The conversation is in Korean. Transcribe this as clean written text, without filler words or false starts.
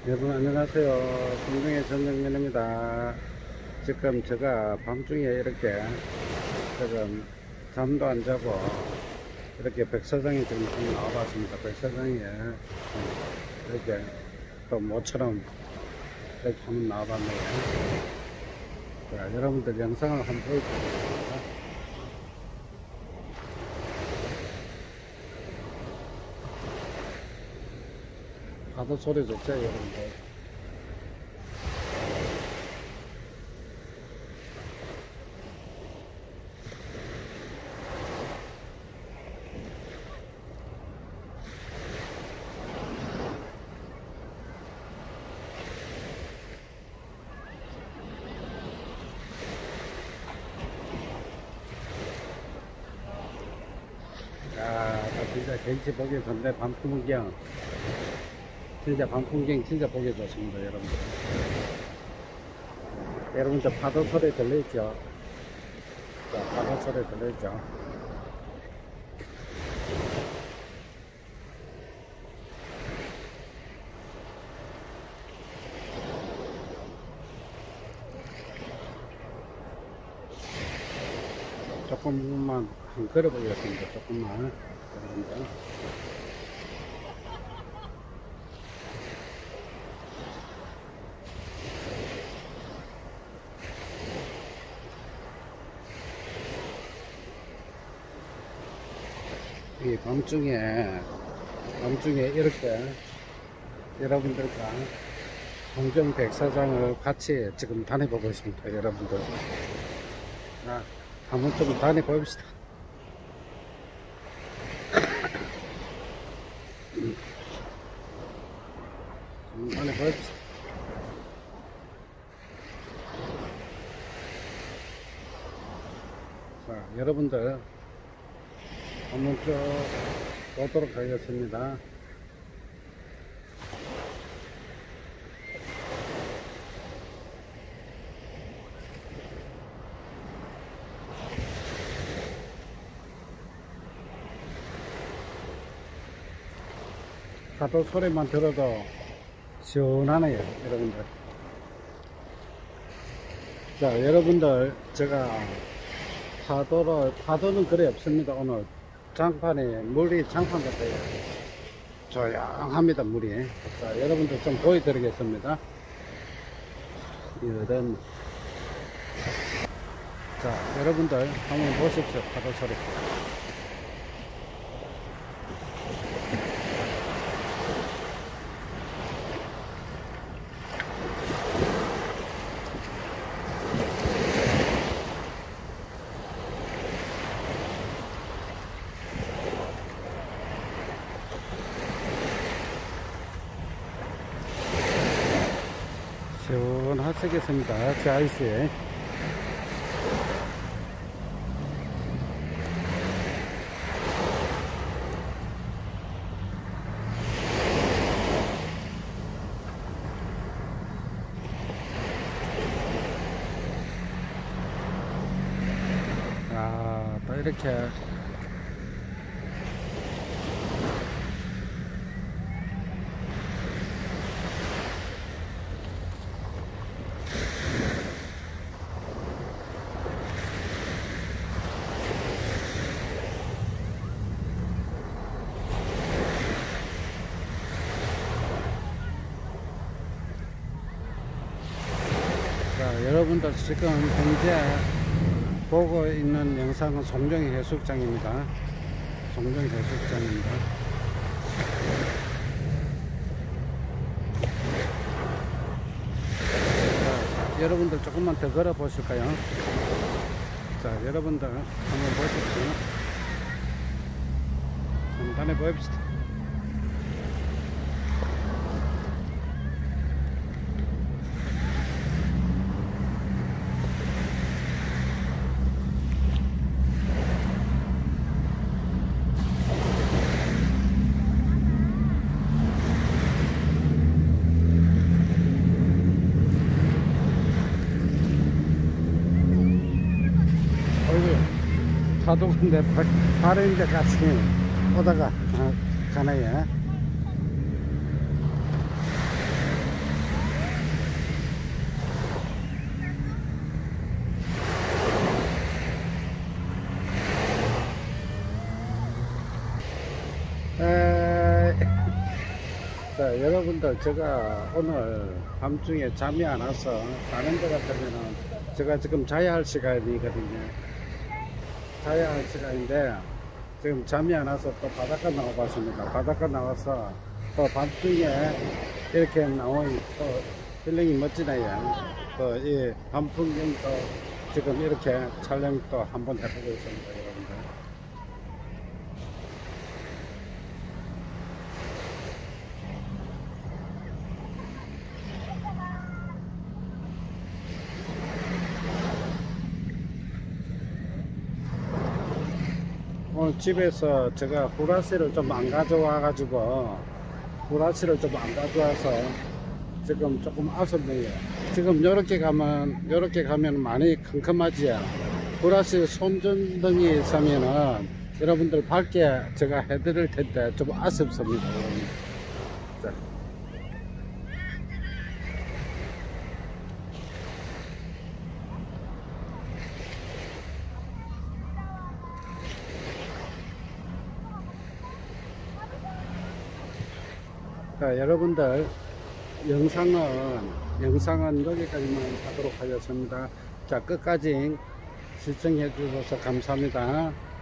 여러분 안녕하세요. 성중의 전정면입니다. 지금 제가 밤중에 이렇게 지금 잠도 안 자고 이렇게 백사장에 지금 한번 나와봤습니다. 백사장에 이렇게 또 모처럼 이렇게 한번 나와봤네요. 자, 여러분들 영상을 한번 보여드리겠습니다. 파도 소리 좋죠, 여러분들? 야, 진짜 경치 보기 좋네. 밤풍경. 진짜 밤풍경 진짜 보기 좋습니다, 여러분들. 여러분들 파도 소리 들리죠? 자, 파도 소리 들리죠? 조금만 한 걸어보겠습니다. 조금만. 여러분들. 이 밤중에 이렇게 여러분들과 송정 백사장을 같이 지금 다녀보고 있습니다. 여러분들. 자, 한번 좀 다녀봅시다. 다녀봅시다. 자, 여러분들 한번 쭉 보도록 하겠습니다. 파도 소리만 들어도 시원하네요, 여러분들. 자, 여러분들, 제가 파도는 거의 없습니다. 오늘 물이 장판 같아요. 조용합니다, 물이. 자, 여러분들 좀 보여드리겠습니다. 이런. 자, 여러분들 한번 보십시오, 파도 소리. 시원하시겠습니다. 제 아이스에. 아, 또 이렇게 자, 여러분들 지금 현재 보고 있는 영상은 송정이 해수욕장입니다. 송정이 해수욕장입니다. 자, 여러분들 조금만 더 걸어 보실까요? 자, 여러분들 한번 보십시오. 한번 다녀 봅시다. 파도인데 발인데 같이 오다가 가네요. 여러분들 제가 오늘 밤중에 잠이 안 와서 다른 데 같으면은 제가 지금 자야 할 시간이거든요. 자야 할 시간인데 지금 잠이 안 와서 또 바닷가 나와봤습니다. 바닷가 나와서 또 밤중에 이렇게 나오니 또 힐링이 멋지네요. 또 이 밤풍경도 지금 이렇게 촬영 또 한번 해보고 있습니다, 여러분들. 오늘 집에서 제가 후라시를 좀 안 가져와 가지고 후라시를 좀 안 가져와서 지금 조금 아쉽네요. 지금 요렇게 가면 많이 컴컴하지요. 후라시 손전등이 있으면은 여러분들 밝게 제가 해드릴 텐데 좀 아쉽습니다. 자. 자, 여러분들 영상은 여기까지만 하도록 하겠습니다. 자, 끝까지 시청해 주셔서 감사합니다.